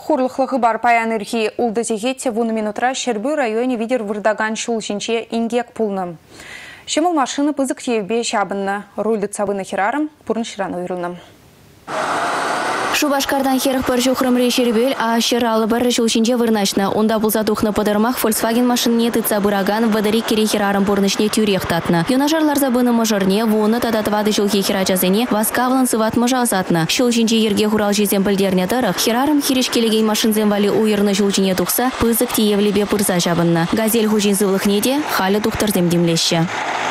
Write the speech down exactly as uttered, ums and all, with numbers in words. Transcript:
Хурлықлығы бар паян үрхи ұлдызегетте вуны минутра Шербі районе видер вырдаган шулшинче ингек пулны. Шемыл машины пызык тевбе шабынны. Рульды цабыны херарым, пурн шираны уйрылным. Шубашкардан херах бір жухрымре шербел, а шералы бір шулшинче вырнашны. Онда бұл задухны подырмах Volkswagen машинне тыца бұраган вадари кере херарым пурнышне тюрех татны. Юнажарлар забыны мажарне, вуны тататвады шулхи херачазыне, васкавлан сыват мажазатны. Шулшинче ерге хурал жезен білдерне тарық, херарым хиришкелеген машинзен вали уйырны шулшине тухса, пызык тиевлебе пырза жабынны. Газель хужин зывлых неде, халі тухтырзем демлеші.